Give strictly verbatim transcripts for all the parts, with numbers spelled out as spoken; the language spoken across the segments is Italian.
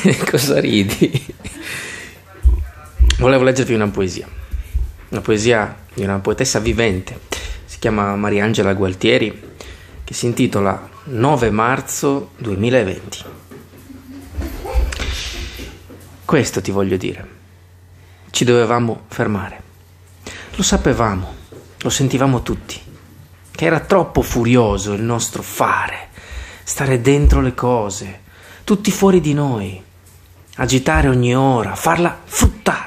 Cosa ridi? Volevo leggervi una poesia, una poesia di una poetessa vivente, si chiama Mariangela Gualtieri, che si intitola nove marzo duemilaventi. Questo ti voglio dire, ci dovevamo fermare, lo sapevamo, lo sentivamo tutti, che era troppo furioso il nostro fare, stare dentro le cose, tutti fuori di noi, agitare ogni ora, farla fruttare.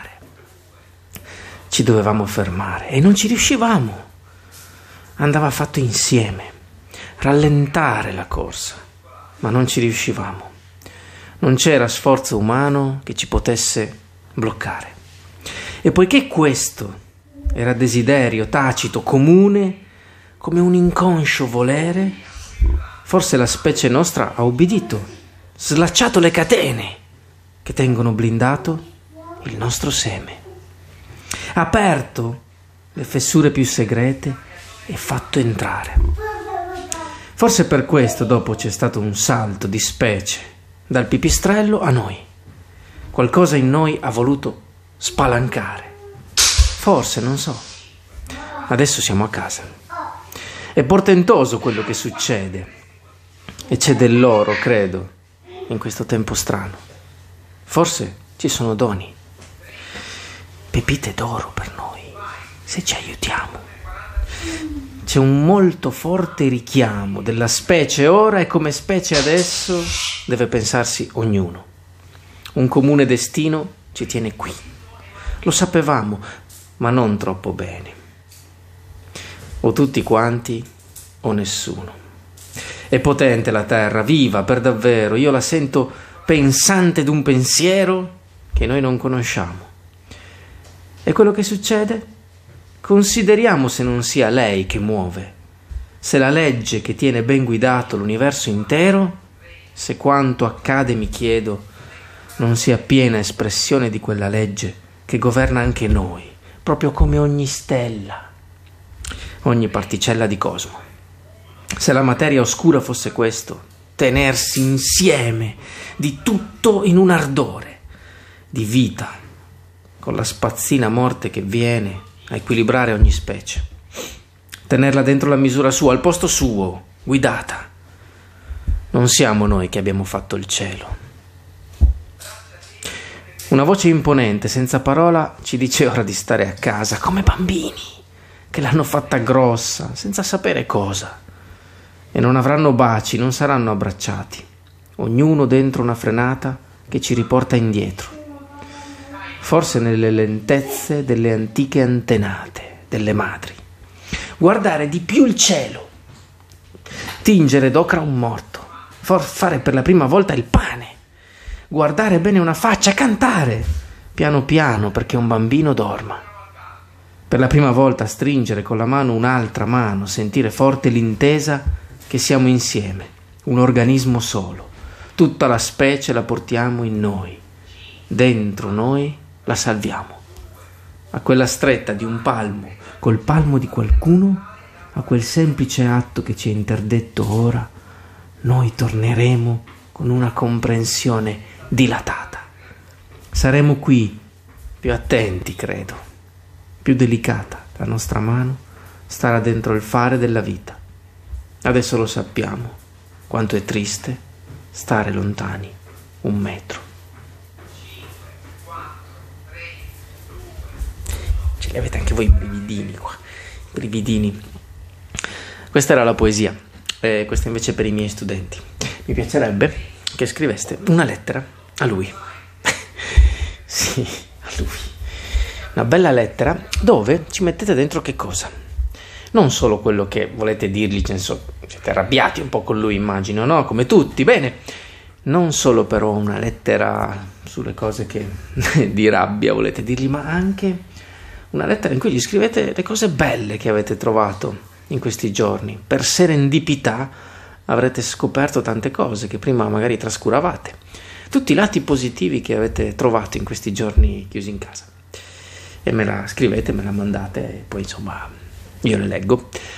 Ci dovevamo fermare e non ci riuscivamo. Andava fatto insieme, rallentare la corsa, ma non ci riuscivamo. Non c'era sforzo umano che ci potesse bloccare. E poiché questo era desiderio tacito, comune, come un inconscio volere, forse la specie nostra ha ubbidito, slacciato le catene che tengono blindato il nostro seme, aperto le fessure più segrete e fatto entrare. Forse per questo dopo c'è stato un salto di specie, dal pipistrello a noi. Qualcosa in noi ha voluto spalancare. Forse, non so. Adesso siamo a casa. È portentoso quello che succede. E c'è dell'oro, credo, in questo tempo strano. Forse ci sono doni. Pepite d'oro per noi, se ci aiutiamo. C'è un molto forte richiamo della specie ora e come specie adesso deve pensarsi ognuno. Un comune destino ci tiene qui. Lo sapevamo, ma non troppo bene. O tutti quanti o nessuno. È potente la terra, viva per davvero. Io la sento pensante d'un pensiero che noi non conosciamo. E quello che succede? Consideriamo se non sia lei che muove, se la legge che tiene ben guidato l'universo intero, se quanto accade, mi chiedo, non sia piena espressione di quella legge che governa anche noi, proprio come ogni stella, ogni particella di cosmo. Se la materia oscura fosse questo, tenersi insieme di tutto in un ardore, di vita, con la spazzina morte che viene a equilibrare ogni specie, tenerla dentro la misura sua, al posto suo, guidata. Non siamo noi che abbiamo fatto il cielo. Una voce imponente, senza parola, ci dice ora di stare a casa, come bambini che l'hanno fatta grossa, senza sapere cosa. E non avranno baci, non saranno abbracciati, ognuno dentro una frenata che ci riporta indietro. Forse nelle lentezze delle antiche antenate, delle madri. Guardare di più il cielo, tingere d'ocra un morto, fare per la prima volta il pane, guardare bene una faccia, cantare, piano piano perché un bambino dorma. Per la prima volta stringere con la mano un'altra mano, sentire forte l'intesa che siamo insieme, un organismo solo. Tutta la specie la portiamo in noi, dentro noi la salviamo. A quella stretta di un palmo, col palmo di qualcuno, a quel semplice atto che ci è interdetto ora, noi torneremo con una comprensione dilatata. Saremo qui, più attenti, credo, più delicata la nostra mano starà dentro il fare della vita. Adesso lo sappiamo, quanto è triste stare lontani un metro. Ce li avete anche voi i brividini qua, i brividini. Questa era la poesia, eh, questa invece per i miei studenti. Mi piacerebbe che scriveste una lettera a lui. Sì, a lui. Una bella lettera dove ci mettete dentro che cosa? Non solo quello che volete dirgli, nel senso, siete arrabbiati un po' con lui, immagino, no? Come tutti, bene. Non solo però una lettera sulle cose che di rabbia volete dirgli, ma anche una lettera in cui gli scrivete le cose belle che avete trovato in questi giorni. Per serendipità avrete scoperto tante cose che prima magari trascuravate. Tutti i lati positivi che avete trovato in questi giorni chiusi in casa. E me la scrivete, me la mandate e poi insomma io le leggo.